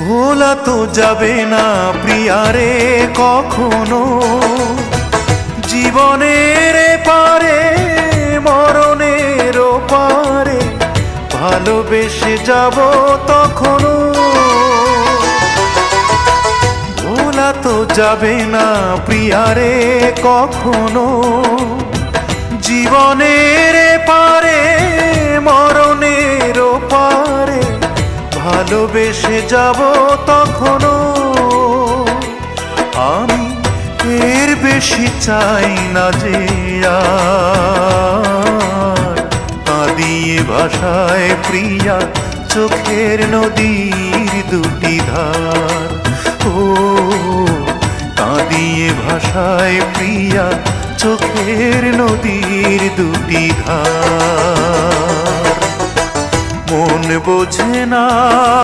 ভোলা তো যাবে না প্রিয়ারে কখনো, জীবনের পারে মরণের পারে ভালোবেসে যাব তখনো। ভোলা তো যাবে না প্রিয়ারে কখনো, জীবনের পারে মরণের পারে ভালোবেসে যাব তখনো। আমি এর বেশি চাই না যে আর কাঁদিয়ে ভাষায় প্রিয়া চোখের নদীর দুটি ধার। ও কাঁদিয়ে ভাষায় প্রিয়া চোখের নদীর দুটি ধার। মন বোঝে না